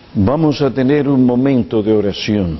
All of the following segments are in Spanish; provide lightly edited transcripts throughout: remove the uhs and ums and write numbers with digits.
Vamos a tener un momento de oración.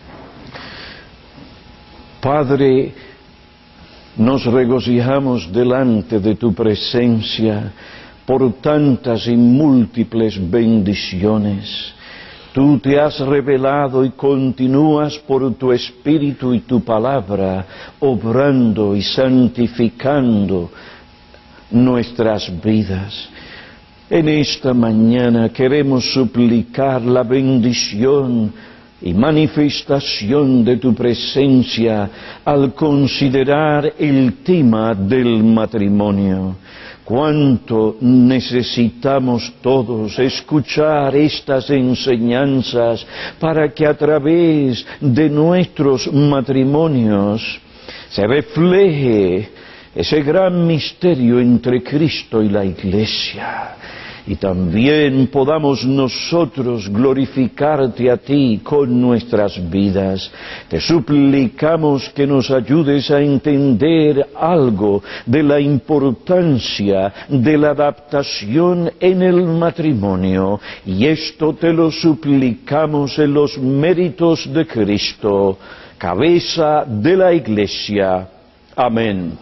Padre, nos regocijamos delante de tu presencia por tantas y múltiples bendiciones. Tú te has revelado y continúas por tu Espíritu y tu palabra, obrando y santificando nuestras vidas. En esta mañana queremos suplicar la bendición y manifestación de tu presencia al considerar el tema del matrimonio. Cuánto necesitamos todos escuchar estas enseñanzas para que a través de nuestros matrimonios se refleje ese gran misterio entre Cristo y la Iglesia. Y también podamos nosotros glorificarte a ti con nuestras vidas. Te suplicamos que nos ayudes a entender algo de la importancia de la adaptación en el matrimonio. Y esto te lo suplicamos en los méritos de Cristo, cabeza de la Iglesia. Amén.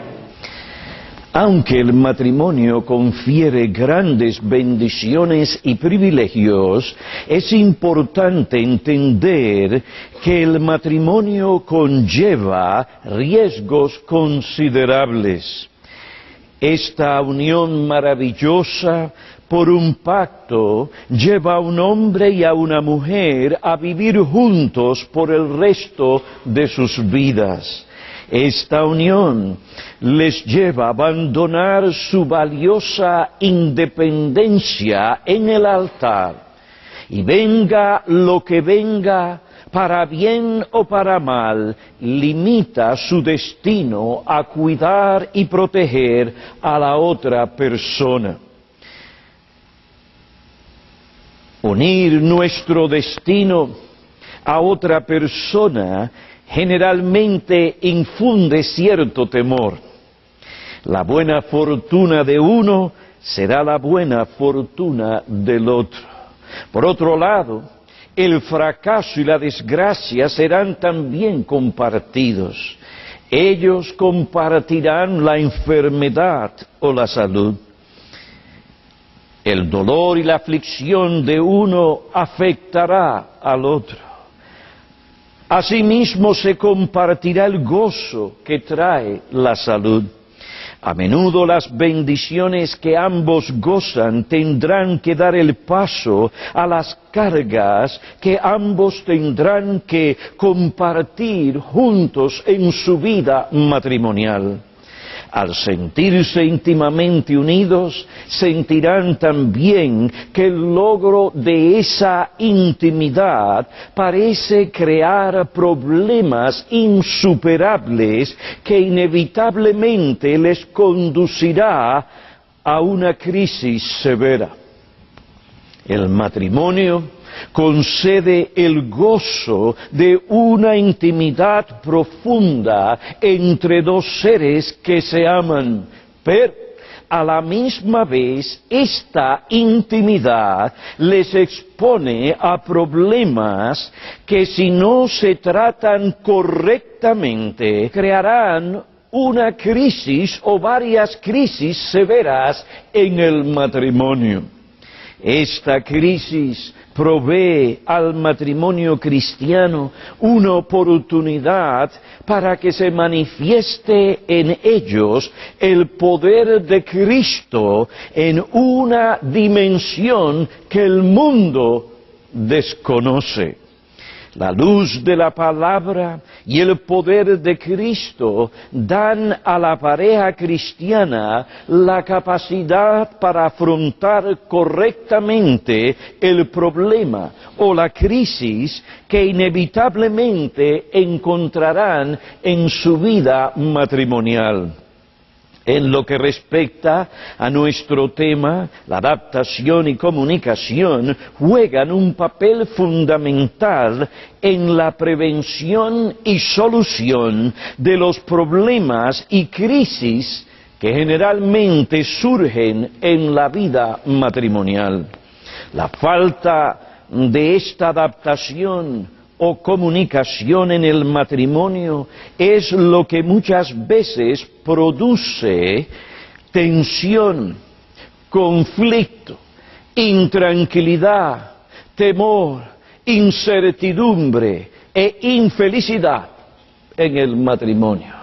Aunque el matrimonio confiere grandes bendiciones y privilegios, es importante entender que el matrimonio conlleva riesgos considerables. Esta unión maravillosa por un pacto lleva a un hombre y a una mujer a vivir juntos por el resto de sus vidas. Esta unión les lleva a abandonar su valiosa independencia en el altar. Y venga lo que venga, para bien o para mal, limita su destino a cuidar y proteger a la otra persona. Unir nuestro destino a otra persona generalmente infunde cierto temor. La buena fortuna de uno será la buena fortuna del otro. Por otro lado, el fracaso y la desgracia serán también compartidos. Ellos compartirán la enfermedad o la salud. El dolor y la aflicción de uno afectará al otro. Asimismo se compartirá el gozo que trae la salud. A menudo las bendiciones que ambos gozan tendrán que dar el paso a las cargas que ambos tendrán que compartir juntos en su vida matrimonial. Al sentirse íntimamente unidos, sentirán también que el logro de esa intimidad parece crear problemas insuperables que inevitablemente les conducirá a una crisis severa. El matrimonio concede el gozo de una intimidad profunda entre dos seres que se aman, pero a la misma vez esta intimidad les expone a problemas que, si no se tratan correctamente, crearán una crisis o varias crisis severas en el matrimonio. Esta crisis provee al matrimonio cristiano una oportunidad para que se manifieste en ellos el poder de Cristo en una dimensión que el mundo desconoce. La luz de la palabra y el poder de Cristo dan a la pareja cristiana la capacidad para afrontar correctamente el problema o la crisis que inevitablemente encontrarán en su vida matrimonial. En lo que respecta a nuestro tema, la adaptación y comunicación juegan un papel fundamental en la prevención y solución de los problemas y crisis que generalmente surgen en la vida matrimonial. La falta de esta adaptación o comunicación en el matrimonio es lo que muchas veces produce tensión, conflicto, intranquilidad, temor, incertidumbre e infelicidad en el matrimonio.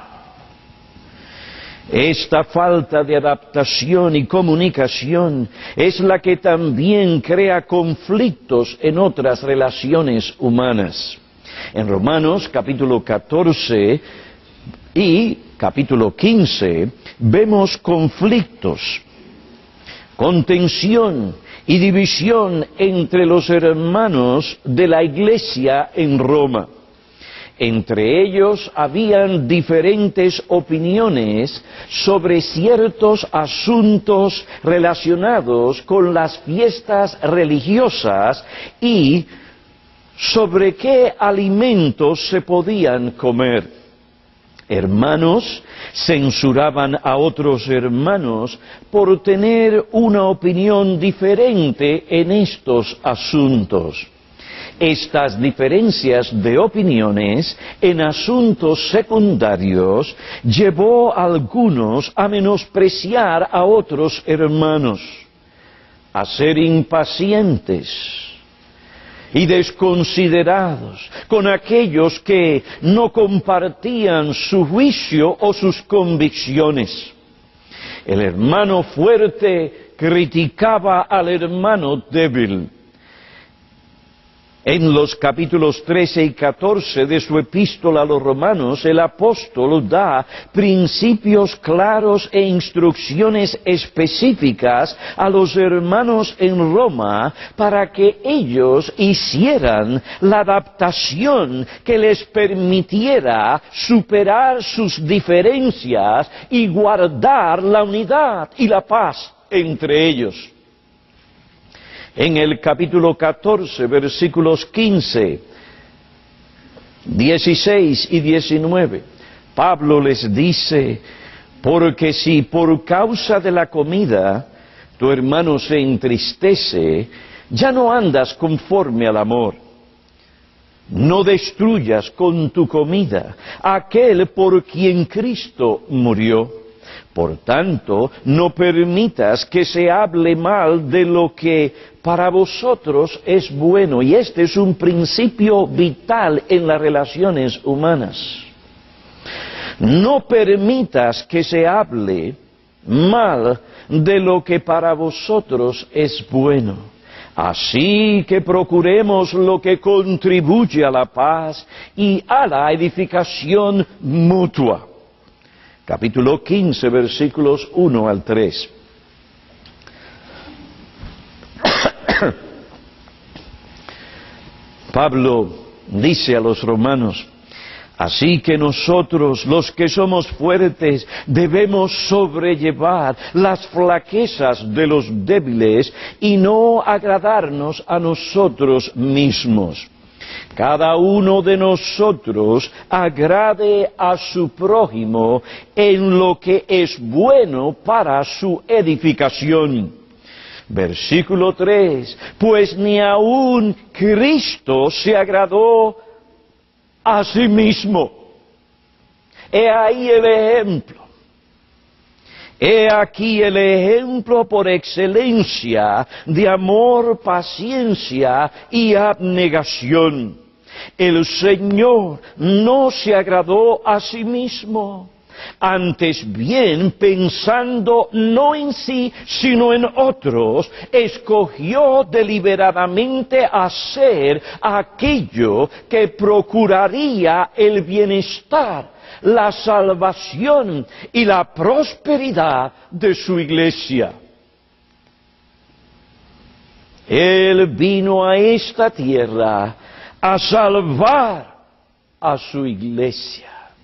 Esta falta de adaptación y comunicación es la que también crea conflictos en otras relaciones humanas. En Romanos capítulo 14 y capítulo 15 vemos conflictos, contención y división entre los hermanos de la iglesia en Roma. Entre ellos habían diferentes opiniones sobre ciertos asuntos relacionados con las fiestas religiosas y sobre qué alimentos se podían comer. Hermanos censuraban a otros hermanos por tener una opinión diferente en estos asuntos. Estas diferencias de opiniones en asuntos secundarios llevó a algunos a menospreciar a otros hermanos, a ser impacientes y desconsiderados con aquellos que no compartían su juicio o sus convicciones. El hermano fuerte criticaba al hermano débil. En los capítulos 13 y 14 de su epístola a los Romanos, el apóstol da principios claros e instrucciones específicas a los hermanos en Roma para que ellos hicieran la adaptación que les permitiera superar sus diferencias y guardar la unidad y la paz entre ellos. En el capítulo 14, versículos 15, 16 y 19, Pablo les dice: porque si por causa de la comida tu hermano se entristece, ya no andas conforme al amor. No destruyas con tu comida aquel por quien Cristo murió. Por tanto, no permitas que se hable mal de lo que para vosotros es bueno. Y este es un principio vital en las relaciones humanas. No permitas que se hable mal de lo que para vosotros es bueno. Así que procuremos lo que contribuye a la paz y a la edificación mutua. Capítulo 15, versículos 1 al 3. Pablo dice a los romanos: así que nosotros, los que somos fuertes, debemos sobrellevar las flaquezas de los débiles y no agradarnos a nosotros mismos. Cada uno de nosotros agrade a su prójimo en lo que es bueno para su edificación. Versículo 3, pues ni aun Cristo se agradó a sí mismo. He ahí el ejemplo. He aquí el ejemplo por excelencia de amor, paciencia y abnegación. El Señor no se agradó a sí mismo, antes bien, pensando no en sí, sino en otros, escogió deliberadamente hacer aquello que procuraría el bienestar, la salvación y la prosperidad de su iglesia. Él vino a esta tierra a salvar a su iglesia.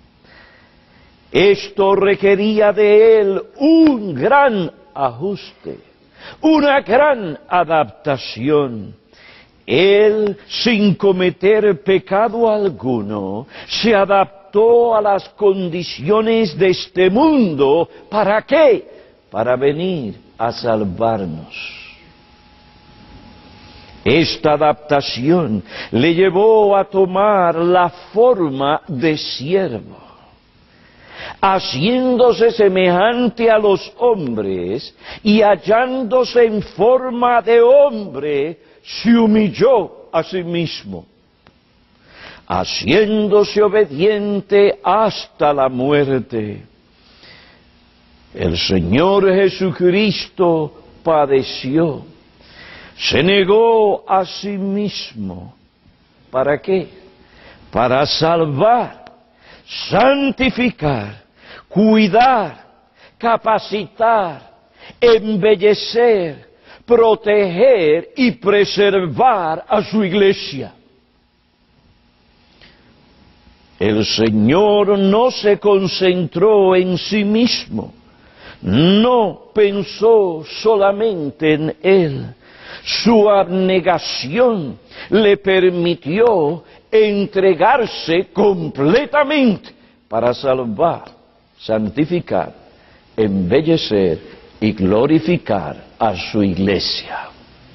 Esto requería de él un gran ajuste, una gran adaptación. Él, sin cometer pecado alguno, se adaptó a las condiciones de este mundo. ¿Para qué? Para venir a salvarnos. Esta adaptación le llevó a tomar la forma de siervo. Haciéndose semejante a los hombres y hallándose en forma de hombre, se humilló a sí mismo, haciéndose obediente hasta la muerte. El Señor Jesucristo padeció, se negó a sí mismo. ¿Para qué? Para salvar, santificar, cuidar, capacitar, embellecer, proteger y preservar a su iglesia. El Señor no se concentró en sí mismo, no pensó solamente en Él. Su abnegación le permitió entregarse completamente para salvar, santificar, embellecer y glorificar a su iglesia.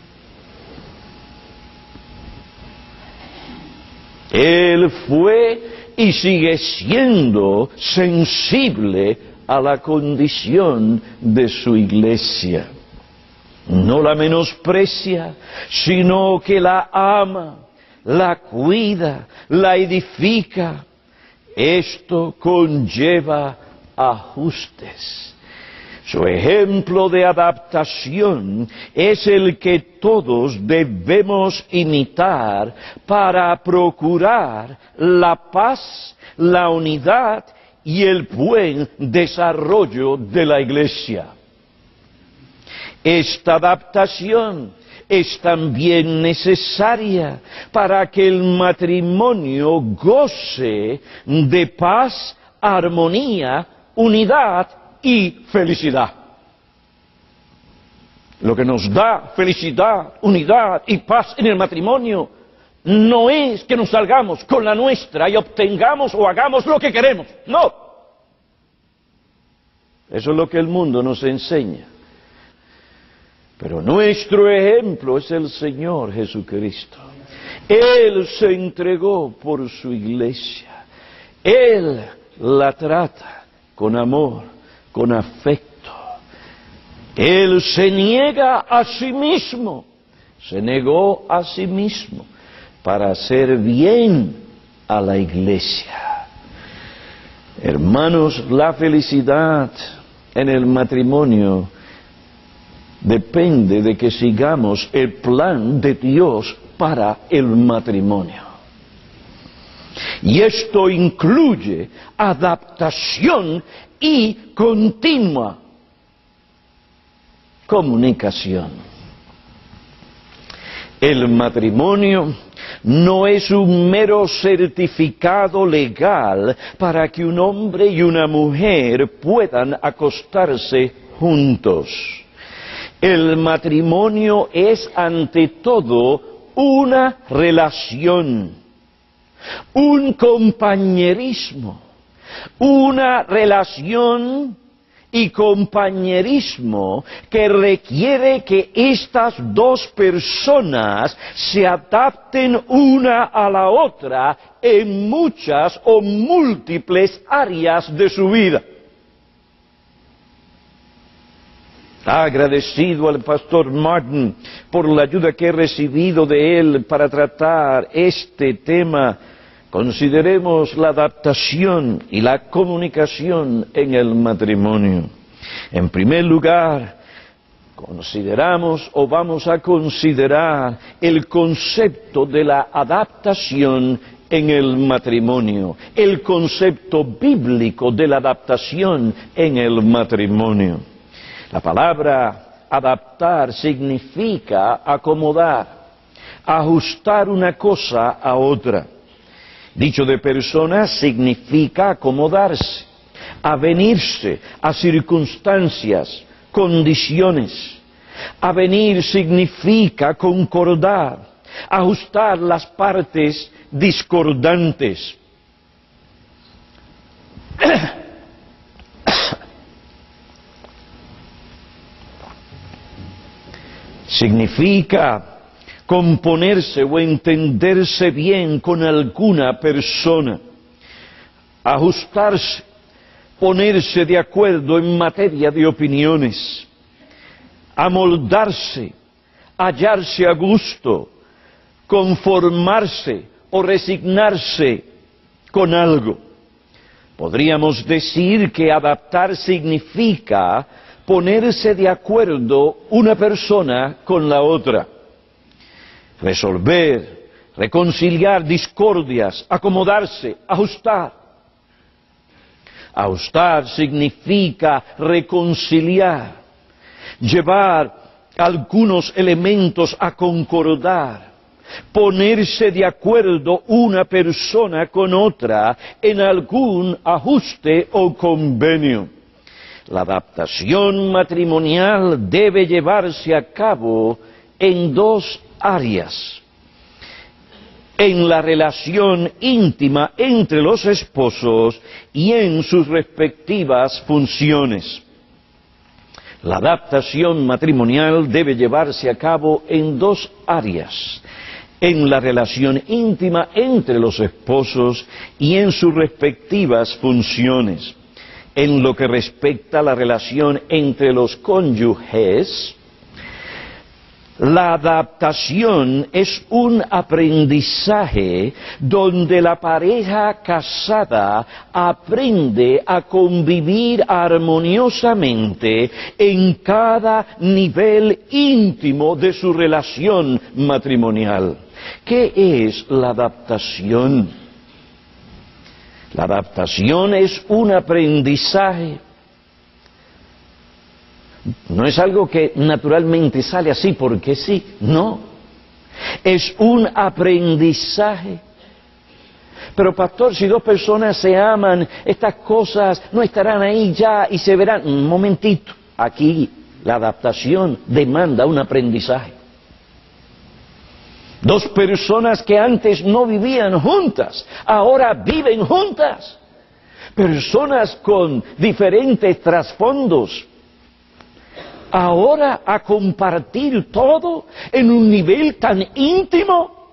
Él fue y sigue siendo sensible a la condición de su iglesia. No la menosprecia, sino que la ama, la cuida, la edifica. Esto conlleva ajustes. Su ejemplo de adaptación es el que todos debemos imitar para procurar la paz, la unidad y el buen desarrollo de la iglesia. Esta adaptación es también necesaria para que el matrimonio goce de paz, armonía, unidad y felicidad. Lo que nos da felicidad, unidad y paz en el matrimonio no es que nos salgamos con la nuestra y obtengamos o hagamos lo que queremos. No. Eso es lo que el mundo nos enseña. Pero nuestro ejemplo es el Señor Jesucristo. Él se entregó por su iglesia. Él la trata con amor, con afecto. Él se niega a sí mismo, se negó a sí mismo para hacer bien a la iglesia. Hermanos, la felicidad en el matrimonio depende de que sigamos el plan de Dios para el matrimonio. Y esto incluye adaptación y continua comunicación. El matrimonio no es un mero certificado legal para que un hombre y una mujer puedan acostarse juntos. El matrimonio es ante todo una relación, un compañerismo, una relación y compañerismo que requiere que estas dos personas se adapten una a la otra en muchas o múltiples áreas de su vida. Agradecido al pastor Martin por la ayuda que he recibido de él para tratar este tema. Consideremos la adaptación y la comunicación en el matrimonio. En primer lugar, consideramos o vamos a considerar el concepto de la adaptación en el matrimonio, el concepto bíblico de la adaptación en el matrimonio. La palabra adaptar significa acomodar, ajustar una cosa a otra. Dicho de personas, significa acomodarse, avenirse a circunstancias, condiciones. Avenir significa concordar, ajustar las partes discordantes. Significa componerse o entenderse bien con alguna persona, ajustarse, ponerse de acuerdo en materia de opiniones, amoldarse, hallarse a gusto, conformarse o resignarse con algo. Podríamos decir que adaptar significa ponerse de acuerdo una persona con la otra, resolver, reconciliar discordias, acomodarse, ajustar. Ajustar significa reconciliar, llevar algunos elementos a concordar, ponerse de acuerdo una persona con otra en algún ajuste o convenio. La adaptación matrimonial debe llevarse a cabo en dos áreas: en la relación íntima entre los esposos y en sus respectivas funciones. La adaptación matrimonial debe llevarse a cabo en dos áreas: en la relación íntima entre los esposos y en sus respectivas funciones. En lo que respecta a la relación entre los cónyuges, la adaptación es un aprendizaje donde la pareja casada aprende a convivir armoniosamente en cada nivel íntimo de su relación matrimonial. ¿Qué es la adaptación? La adaptación es un aprendizaje. No es algo que naturalmente sale así porque sí, no. Es un aprendizaje. Pero pastor, si dos personas se aman, estas cosas no estarán ahí ya y se verán. Un momentito, aquí la adaptación demanda un aprendizaje. Dos personas que antes no vivían juntas, ahora viven juntas. Personas con diferentes trasfondos, ahora a compartir todo en un nivel tan íntimo.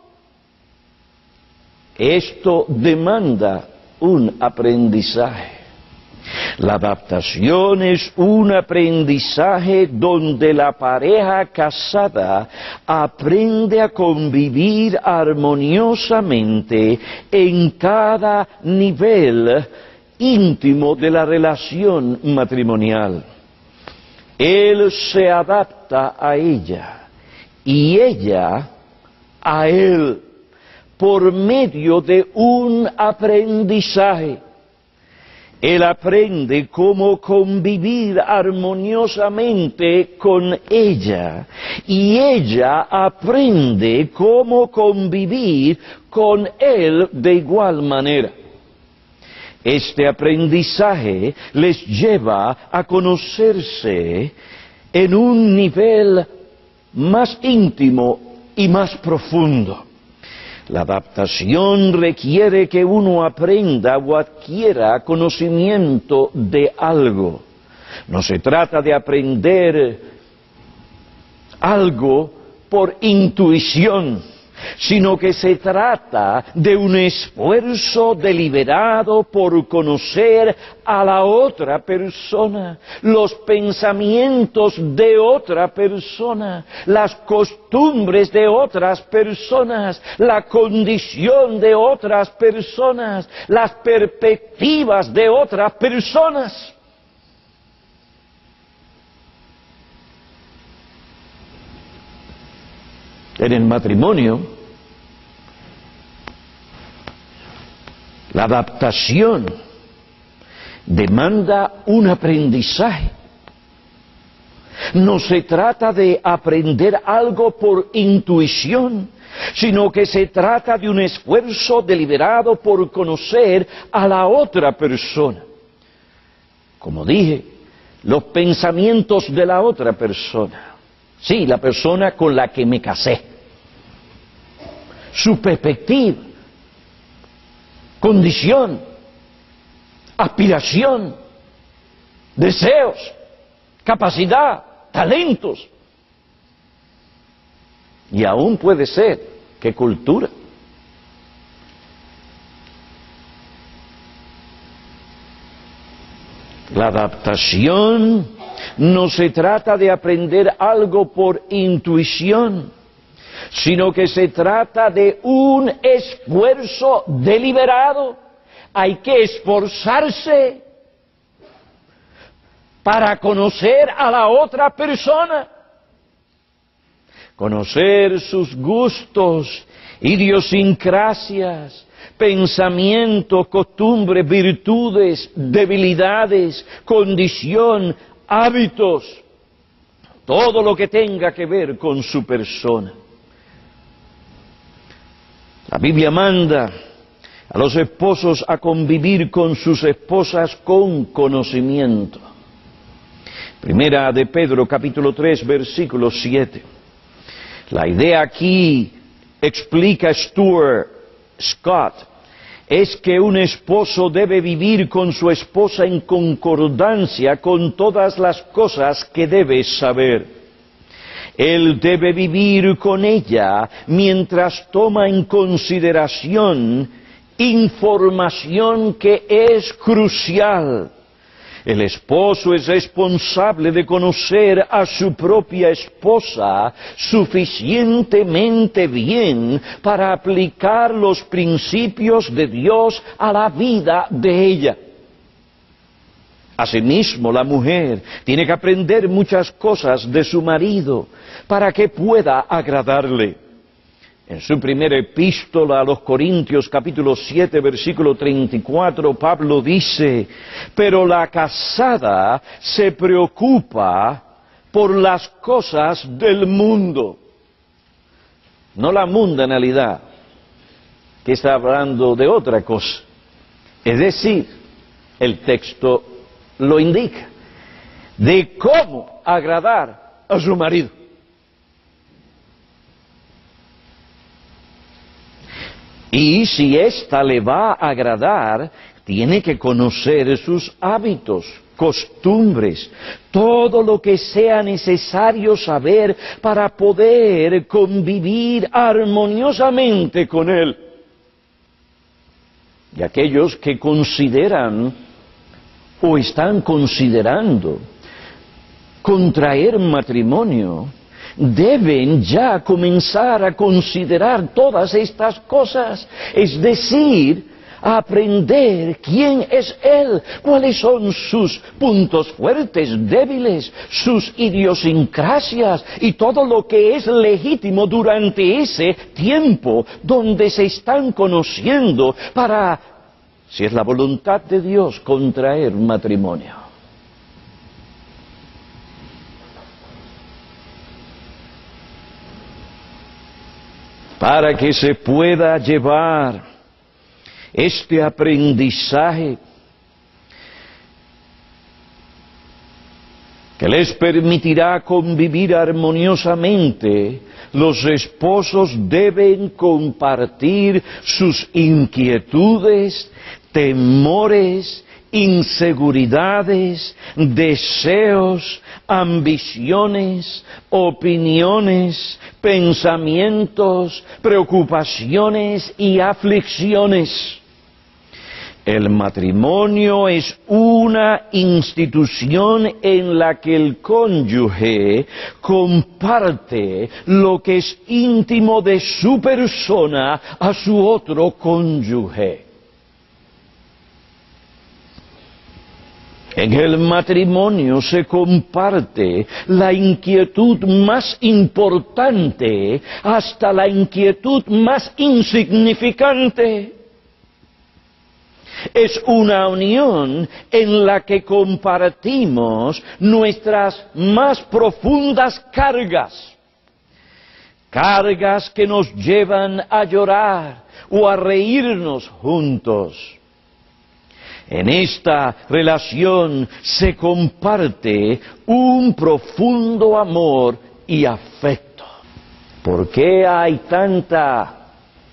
Esto demanda un aprendizaje. La adaptación es un aprendizaje donde la pareja casada aprende a convivir armoniosamente en cada nivel íntimo de la relación matrimonial. Él se adapta a ella y ella a él por medio de un aprendizaje. Él aprende cómo convivir armoniosamente con ella y ella aprende cómo convivir con él de igual manera. Este aprendizaje les lleva a conocerse en un nivel más íntimo y más profundo. La adaptación requiere que uno aprenda o adquiera conocimiento de algo. No se trata de aprender algo por intuición, sino que se trata de un esfuerzo deliberado por conocer a la otra persona, los pensamientos de otra persona, las costumbres de otras personas, la condición de otras personas, las perspectivas de otras personas. En el matrimonio, la adaptación demanda un aprendizaje. No se trata de aprender algo por intuición, sino que se trata de un esfuerzo deliberado por conocer a la otra persona. Como dije, los pensamientos de la otra persona. Sí, la persona con la que me casé. Su perspectiva, condición, aspiración, deseos, capacidad, talentos. Y aún puede ser que cultura. La adaptación no se trata de aprender algo por intuición, sino que se trata de un esfuerzo deliberado. Hay que esforzarse para conocer a la otra persona, conocer sus gustos, idiosincrasias, pensamientos, costumbres, virtudes, debilidades, condición, hábitos, todo lo que tenga que ver con su persona. La Biblia manda a los esposos a convivir con sus esposas con conocimiento. Primera de Pedro, capítulo 3, versículo 7. La idea aquí, explica Stuart Scott, es que un esposo debe vivir con su esposa en concordancia con todas las cosas que debe saber. Él debe vivir con ella mientras toma en consideración información que es crucial. El esposo es responsable de conocer a su propia esposa suficientemente bien para aplicar los principios de Dios a la vida de ella. Asimismo, la mujer tiene que aprender muchas cosas de su marido para que pueda agradarle. En su primera epístola a los Corintios, capítulo 7, versículo 34, Pablo dice: pero la casada se preocupa por las cosas del mundo. No la mundanalidad, que está hablando de otra cosa. Es decir, el texto lo indica, de cómo agradar a su marido. Y si ésta le va a agradar, tiene que conocer sus hábitos, costumbres, todo lo que sea necesario saber para poder convivir armoniosamente con él. Y aquellos que consideran o están considerando contraer matrimonio, deben ya comenzar a considerar todas estas cosas, es decir, a aprender quién es Él, cuáles son sus puntos fuertes, débiles, sus idiosincrasias y todo lo que es legítimo durante ese tiempo donde se están conociendo para, si es la voluntad de Dios, contraer matrimonio. Para que se pueda llevar este aprendizaje que les permitirá convivir armoniosamente, los esposos deben compartir sus inquietudes, temores, inseguridades, deseos, ambiciones, opiniones, pensamientos, preocupaciones y aflicciones. El matrimonio es una institución en la que el cónyuge comparte lo que es íntimo de su persona a su otro cónyuge. En el matrimonio se comparte la inquietud más importante hasta la inquietud más insignificante. Es una unión en la que compartimos nuestras más profundas cargas, cargas que nos llevan a llorar o a reírnos juntos. En esta relación se comparte un profundo amor y afecto. ¿Por qué hay tanta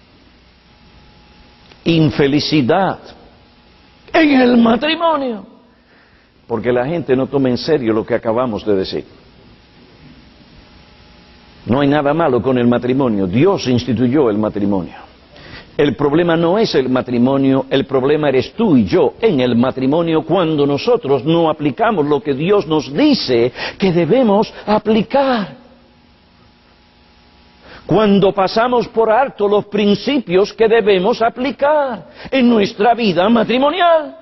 infelicidad en el matrimonio? Porque la gente no toma en serio lo que acabamos de decir. No hay nada malo con el matrimonio. Dios instituyó el matrimonio. El problema no es el matrimonio, el problema eres tú y yo en el matrimonio cuando nosotros no aplicamos lo que Dios nos dice que debemos aplicar. Cuando pasamos por alto los principios que debemos aplicar en nuestra vida matrimonial.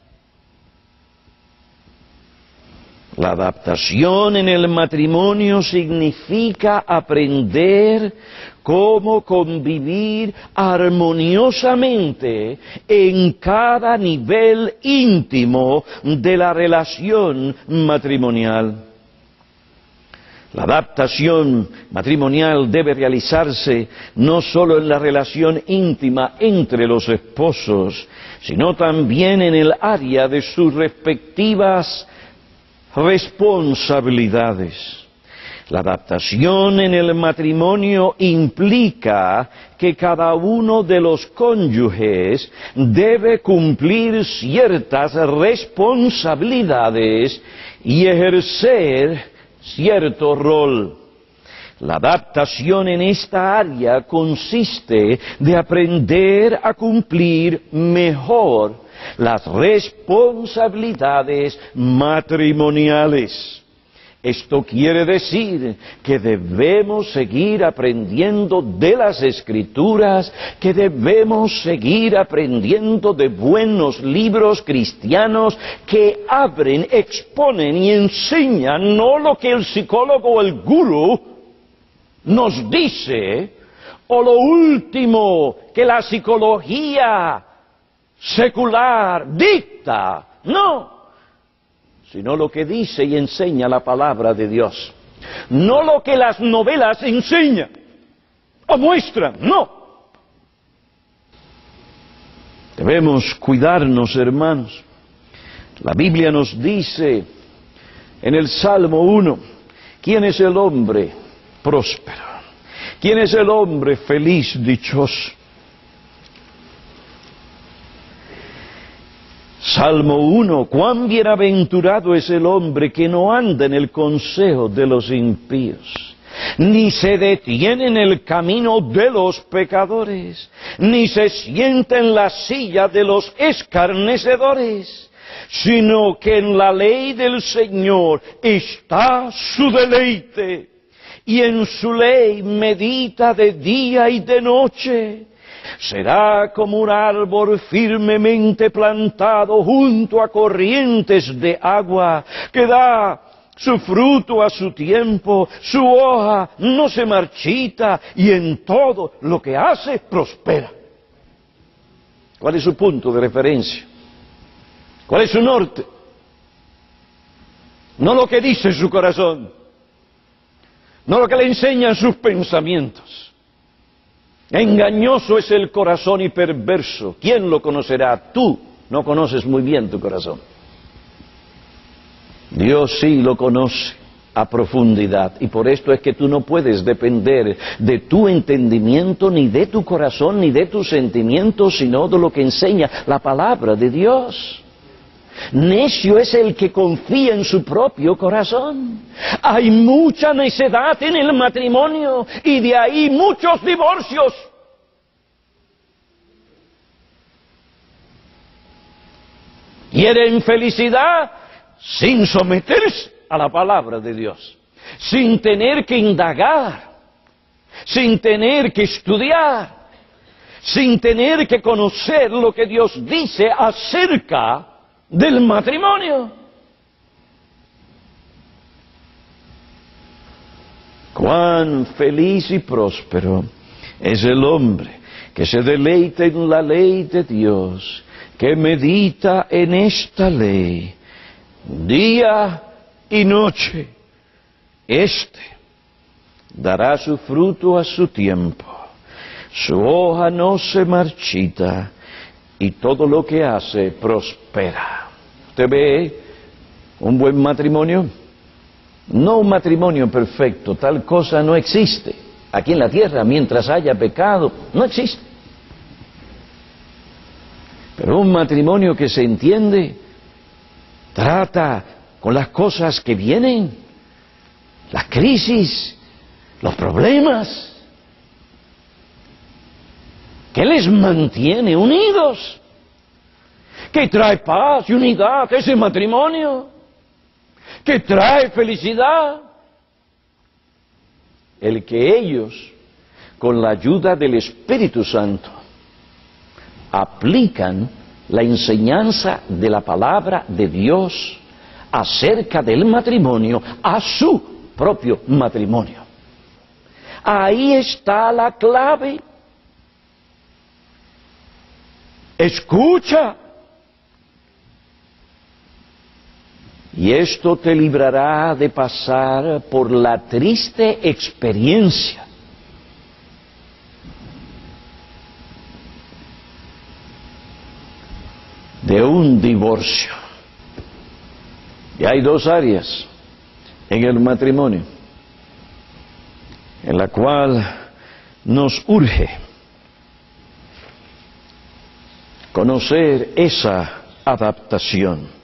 La adaptación en el matrimonio significa aprender cómo convivir armoniosamente en cada nivel íntimo de la relación matrimonial. La adaptación matrimonial debe realizarse no solo en la relación íntima entre los esposos, sino también en el área de sus respectivas responsabilidades. La adaptación en el matrimonio implica que cada uno de los cónyuges debe cumplir ciertas responsabilidades y ejercer cierto rol. La adaptación en esta área consiste de aprender a cumplir mejor las responsabilidades matrimoniales. Esto quiere decir que debemos seguir aprendiendo de las Escrituras, que debemos seguir aprendiendo de buenos libros cristianos que abren, exponen y enseñan no lo que el psicólogo o el gurú nos dice, o lo último que la psicología secular dicta, no, sino lo que dice y enseña la palabra de Dios. No lo que las novelas enseñan o muestran, no. Debemos cuidarnos, hermanos. La Biblia nos dice en el Salmo 1, ¿quién es el hombre próspero? ¿Quién es el hombre feliz, dichoso? Salmo 1, cuán bienaventurado es el hombre que no anda en el consejo de los impíos, ni se detiene en el camino de los pecadores, ni se sienta en la silla de los escarnecedores, sino que en la ley del Señor está su deleite, y en su ley medita de día y de noche. Será como un árbol firmemente plantado junto a corrientes de agua, que da su fruto a su tiempo, su hoja no se marchita, y en todo lo que hace prospera. ¿Cuál es su punto de referencia? ¿Cuál es su norte? No lo que dice su corazón, no lo que le enseñan sus pensamientos. Engañoso es el corazón y perverso. ¿Quién lo conocerá? Tú no conoces muy bien tu corazón. Dios sí lo conoce a profundidad, y por esto es que tú no puedes depender de tu entendimiento, ni de tu corazón, ni de tus sentimientos, sino de lo que enseña la palabra de Dios. Necio es el que confía en su propio corazón. Hay mucha necedad en el matrimonio y de ahí muchos divorcios. Quieren felicidad sin someterse a la palabra de Dios, sin tener que indagar, sin tener que estudiar, sin tener que conocer lo que Dios dice acerca del matrimonio. Cuán feliz y próspero es el hombre que se deleita en la ley de Dios, que medita en esta ley día y noche. Este dará su fruto a su tiempo, su hoja no se marchita, y todo lo que hace prospera. ¿Usted ve un buen matrimonio? No un matrimonio perfecto, tal cosa no existe. Aquí en la tierra, mientras haya pecado, no existe. Pero un matrimonio que se entiende, trata con las cosas que vienen, las crisis, los problemas. ¿Qué les mantiene unidos? ¿Qué trae paz y unidad ese matrimonio? ¿Qué trae felicidad? El que ellos, con la ayuda del Espíritu Santo, aplican la enseñanza de la palabra de Dios acerca del matrimonio a su propio matrimonio. Ahí está la clave. Escucha. Y esto te librará de pasar por la triste experiencia de un divorcio. Y hay dos áreas en el matrimonio en la cual nos urge conocer esa adaptación.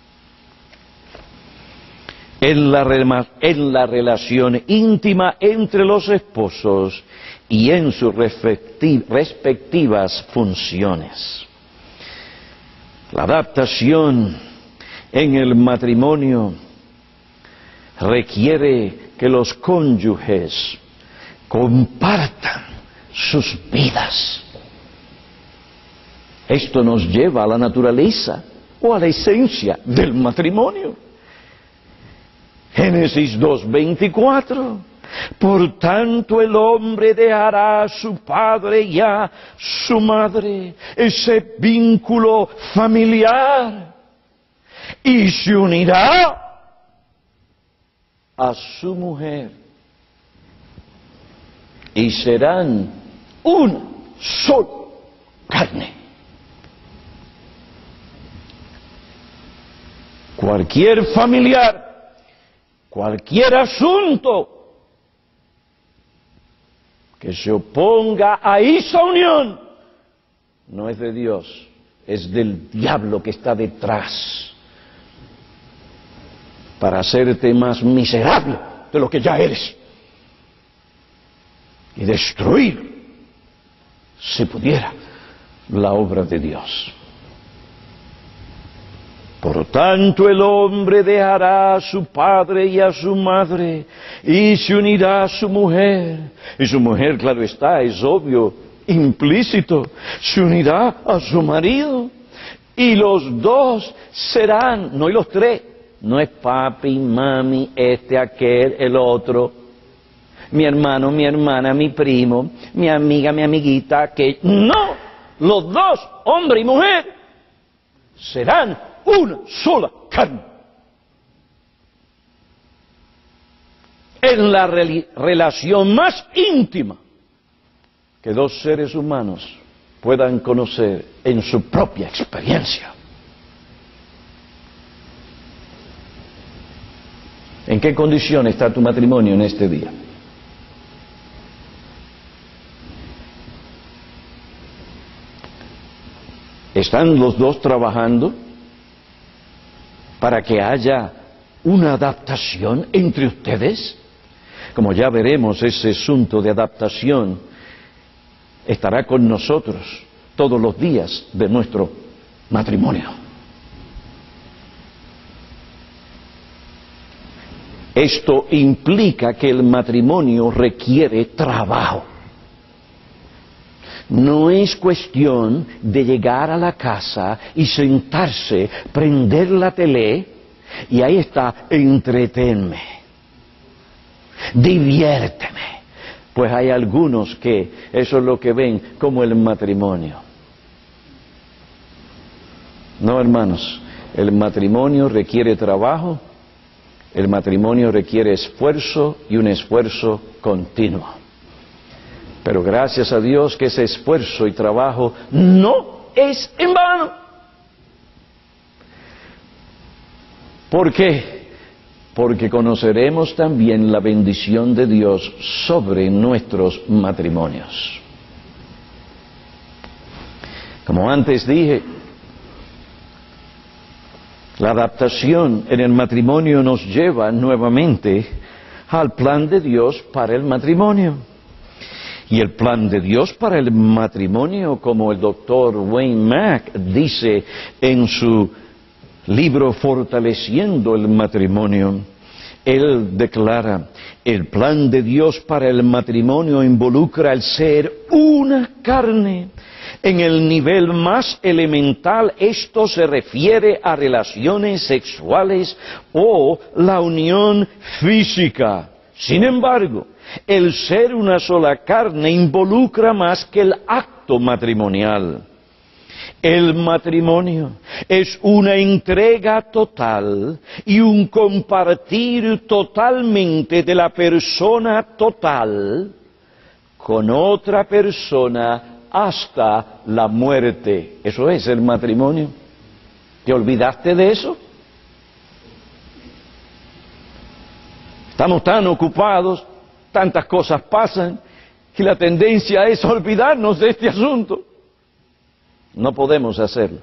En la relación íntima entre los esposos y en sus respectivas funciones. La adaptación en el matrimonio requiere que los cónyuges compartan sus vidas. Esto nos lleva a la naturaleza o a la esencia del matrimonio. Génesis 2:24. Por tanto el hombre dejará a su padre y a su madre, ese vínculo familiar, y se unirá a su mujer, y serán una sola carne. Cualquier familiar, cualquier asunto que se oponga a esa unión no es de Dios, es del diablo que está detrás para hacerte más miserable de lo que ya eres y destruir, si pudiera, la obra de Dios. Por tanto el hombre dejará a su padre y a su madre y se unirá a su mujer. Y su mujer, claro está, es obvio, implícito, se unirá a su marido. Y los dos serán, no y los tres, no es papi, mami, este, aquel, el otro, mi hermano, mi hermana, mi primo, mi amiga, mi amiguita, que no, los dos, hombre y mujer, serán una sola carne. En la relación más íntima que dos seres humanos puedan conocer en su propia experiencia. ¿En qué condición está tu matrimonio en este día? ¿Están los dos trabajando para que haya una adaptación entre ustedes? Como ya veremos, ese asunto de adaptación estará con nosotros todos los días de nuestro matrimonio. Esto implica que el matrimonio requiere trabajo. No es cuestión de llegar a la casa y sentarse, prender la tele y ahí está, entretenme, diviérteme. Pues hay algunos que eso es lo que ven como el matrimonio. No, hermanos, el matrimonio requiere trabajo, el matrimonio requiere esfuerzo y un esfuerzo continuo. Pero gracias a Dios que ese esfuerzo y trabajo no es en vano. ¿Por qué? Porque conoceremos también la bendición de Dios sobre nuestros matrimonios. Como antes dije, la adaptación en el matrimonio nos lleva nuevamente al plan de Dios para el matrimonio. Y el plan de Dios para el matrimonio, como el doctor Wayne Mack dice en su libro Fortaleciendo el Matrimonio, él declara: el plan de Dios para el matrimonio involucra el ser una carne. En el nivel más elemental, esto se refiere a relaciones sexuales o la unión física. Sin embargo, el ser una sola carne involucra más que el acto matrimonial. El matrimonio es una entrega total y un compartir totalmente de la persona total con otra persona hasta la muerte. Eso es el matrimonio. ¿Te olvidaste de eso? Estamos tan ocupados, tantas cosas pasan, que la tendencia es olvidarnos de este asunto. No podemos hacerlo.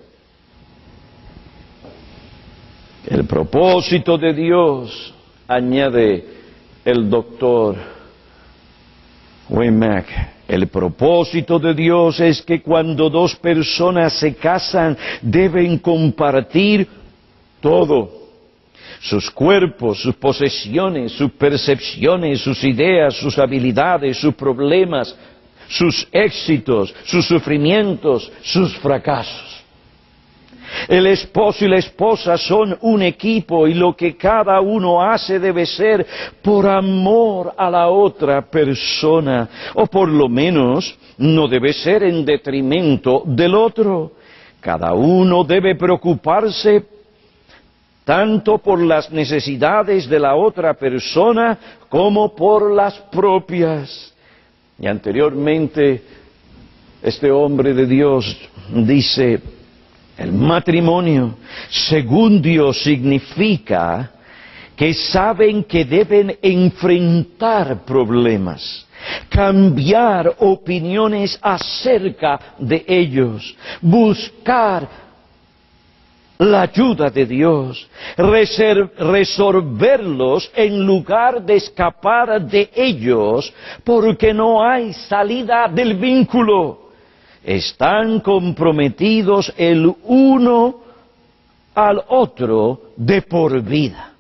El propósito de Dios, añade el doctor Wayne Mack, el propósito de Dios es que cuando dos personas se casan deben compartir todo. Sus cuerpos, sus posesiones, sus percepciones, sus ideas, sus habilidades, sus problemas, sus éxitos, sus sufrimientos, sus fracasos. El esposo y la esposa son un equipo y lo que cada uno hace debe ser por amor a la otra persona, o por lo menos no debe ser en detrimento del otro. Cada uno debe preocuparse tanto por las necesidades de la otra persona como por las propias. Y anteriormente, este hombre de Dios dice: el matrimonio, según Dios, significa que saben que deben enfrentar problemas, cambiar opiniones acerca de ellos, buscar la ayuda de Dios, resolverlos en lugar de escapar de ellos, porque no hay salida del vínculo. Están comprometidos el uno al otro de por vida.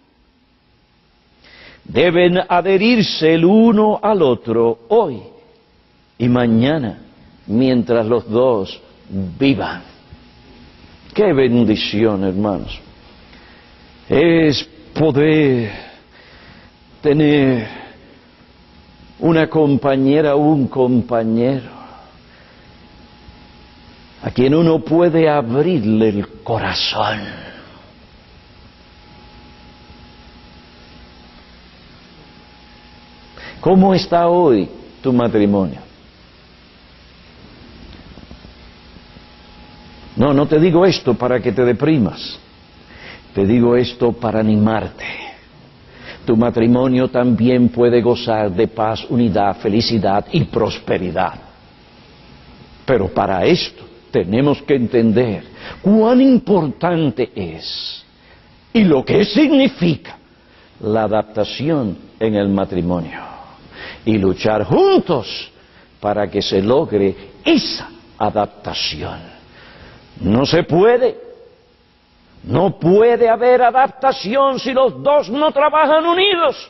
Deben adherirse el uno al otro hoy y mañana, mientras los dos vivan. ¡Qué bendición, hermanos! Es poder tener una compañera o un compañero a quien uno puede abrirle el corazón. ¿Cómo está hoy tu matrimonio? No te digo esto para que te deprimas. Te digo esto para animarte. Tu matrimonio también puede gozar de paz, unidad, felicidad y prosperidad. Pero para esto tenemos que entender cuán importante es y lo que significa la adaptación en el matrimonio y luchar juntos para que se logre esa adaptación. No se puede, no puede haber adaptación si los dos no trabajan unidos.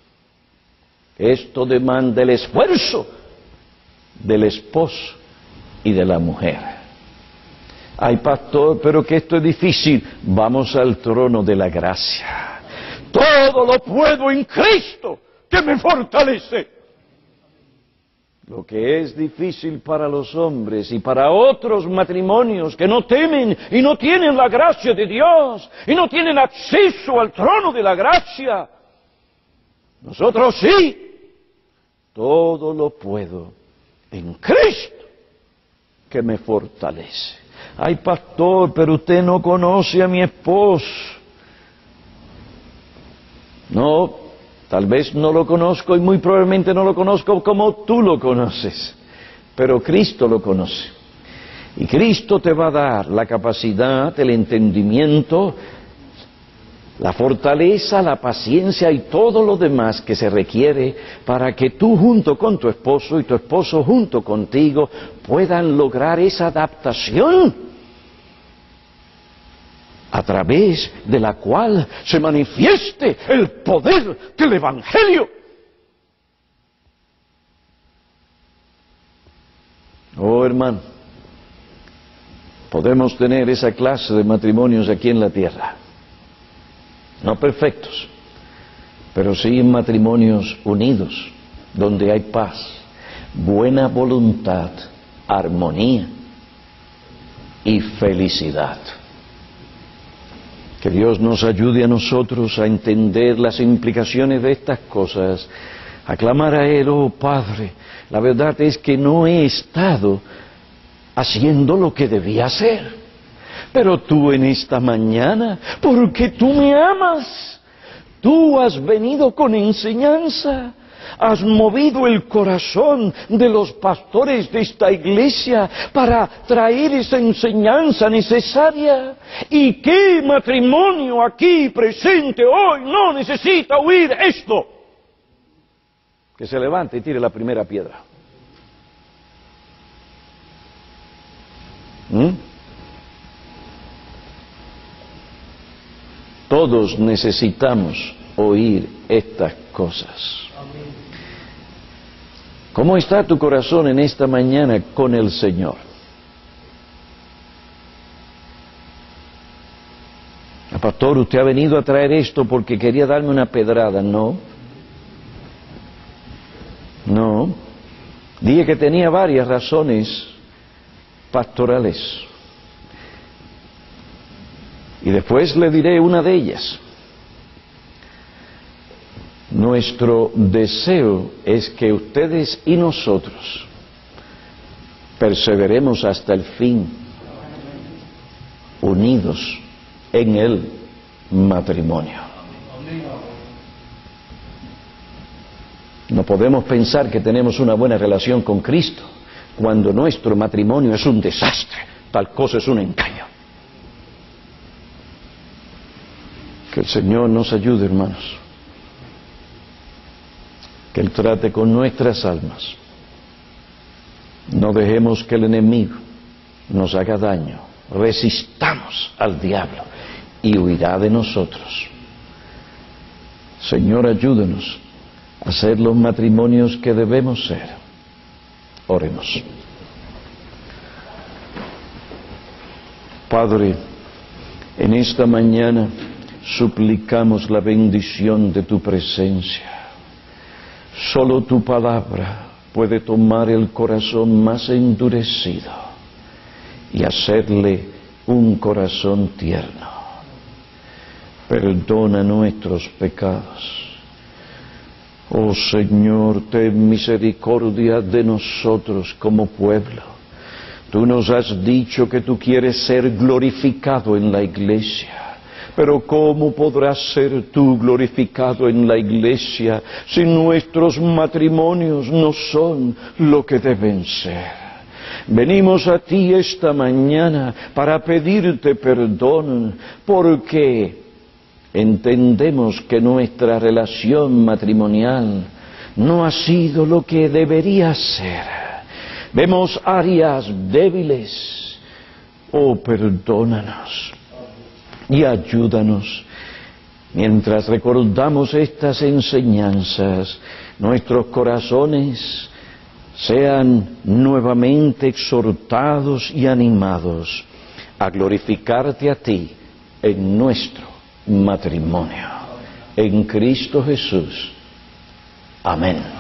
Esto demanda el esfuerzo del esposo y de la mujer. Ay, pastor, pero que esto es difícil. Vamos al trono de la gracia. Todo lo puedo en Cristo, que me fortalece. Lo que es difícil para los hombres y para otros matrimonios que no temen y no tienen la gracia de Dios y no tienen acceso al trono de la gracia. Nosotros sí. Todo lo puedo en Cristo, que me fortalece. Ay, pastor, pero usted no conoce a mi esposo. No, tal vez no lo conozco y muy probablemente no lo conozco como tú lo conoces. Pero Cristo lo conoce. Y Cristo te va a dar la capacidad, el entendimiento, la fortaleza, la paciencia y todo lo demás que se requiere para que tú junto con tu esposo y tu esposo junto contigo puedan lograr esa adaptación a través de la cual se manifieste el poder del Evangelio. Oh, hermano, podemos tener esa clase de matrimonios aquí en la tierra. No perfectos, pero sí matrimonios unidos, donde hay paz, buena voluntad, armonía y felicidad. Que Dios nos ayude a nosotros a entender las implicaciones de estas cosas, a clamar a Él: oh Padre, la verdad es que no he estado haciendo lo que debía hacer. Pero tú en esta mañana, porque tú me amas, tú has venido con enseñanza, has movido el corazón de los pastores de esta iglesia para traer esa enseñanza necesaria. ¿Y qué matrimonio aquí presente hoy no necesita oír esto? Que se levante y tire la primera piedra. Todos necesitamos oír estas cosas. ¿Cómo está tu corazón en esta mañana con el Señor? Pastor, usted ha venido a traer esto porque quería darme una pedrada. No. Dije que tenía varias razones pastorales. Y después le diré una de ellas. Nuestro deseo es que ustedes y nosotros perseveremos hasta el fin, unidos en el matrimonio. No podemos pensar que tenemos una buena relación con Cristo cuando nuestro matrimonio es un desastre. Tal cosa es un engaño. Que el Señor nos ayude, hermanos. Que Él trate con nuestras almas. No dejemos que el enemigo nos haga daño. Resistamos al diablo y huirá de nosotros. Señor, ayúdanos a ser los matrimonios que debemos ser. Oremos. Padre, en esta mañana suplicamos la bendición de tu presencia. Solo tu palabra puede tomar el corazón más endurecido y hacerle un corazón tierno. Perdona nuestros pecados. Oh Señor, ten misericordia de nosotros como pueblo. Tú nos has dicho que tú quieres ser glorificado en la iglesia. Pero ¿cómo podrás ser tú glorificado en la iglesia si nuestros matrimonios no son lo que deben ser? Venimos a ti esta mañana para pedirte perdón porque entendemos que nuestra relación matrimonial no ha sido lo que debería ser. Vemos áreas débiles. Oh, perdónanos y ayúdanos. Mientras recordamos estas enseñanzas, nuestros corazones sean nuevamente exhortados y animados a glorificarte a ti en nuestro matrimonio. En Cristo Jesús. Amén.